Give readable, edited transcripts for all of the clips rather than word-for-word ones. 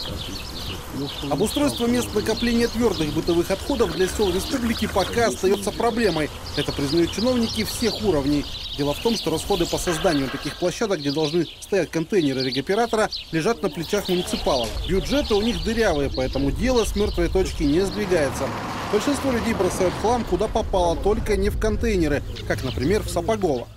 Обустройство мест накопления твердых бытовых отходов для сел республики пока остается проблемой. Это признают чиновники всех уровней. Дело в том, что расходы по созданию таких площадок, где должны стоять контейнеры регоператора, лежат на плечах муниципалов. Бюджеты у них дырявые, поэтому дело с мертвой точки не сдвигается. Большинство людей бросают хлам куда попало, только не в контейнеры, как, например, в Сапогово.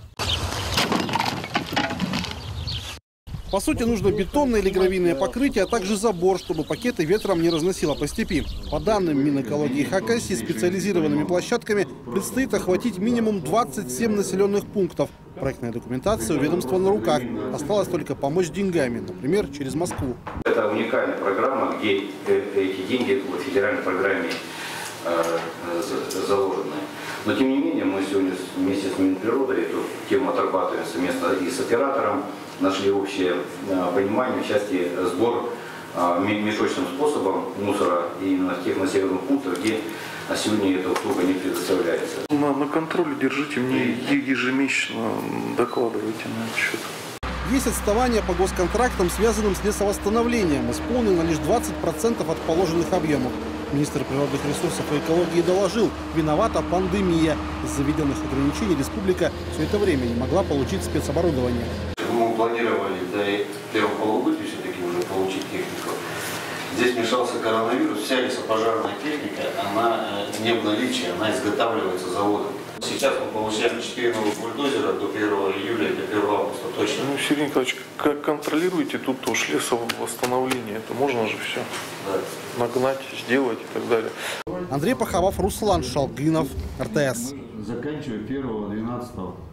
По сути, нужно бетонное или гравийное покрытие, а также забор, чтобы пакеты ветром не разносило по степи. По данным Минэкологии Хакасии, специализированными площадками предстоит охватить минимум 27 населенных пунктов. Проектная документация у ведомства на руках. Осталось только помочь деньгами, например, через Москву. Это уникальная программа, где эти деньги в федеральной программе заложены. Но тем не менее, мы сегодня вместе с Минприродой эту тему отрабатываем совместно и с оператором. Нашли общее понимание в части сбора мешочным способом мусора именно в тех населенных пунктах, где сегодня эта услуга не предоставляется. На контроле держите, мне ежемесячно докладывайте на этот счет. Есть отставание по госконтрактам, связанным с лесовосстановлением. Исполнено лишь 20% от положенных объемов. Министр природных ресурсов и экологии доложил, виновата пандемия. Из-за введенных ограничений республика все это время не могла получить спецоборудование. Мы планировали до первого полугодия все-таки уже получить технику. Здесь вмешался коронавирус, вся лесопожарная техника, она не в наличии, она изготавливается заводом. Сейчас мы получаем 4 новых бульдозера до 1 июля и до 1 августа точно. Ну, Сергей Николаевич, как контролируете тут уж лесовосстановление? Это можно же все нагнать, сделать и так далее. Андрей Пахавов, Руслан Шалгинов, РТС. Заканчиваю 1-12.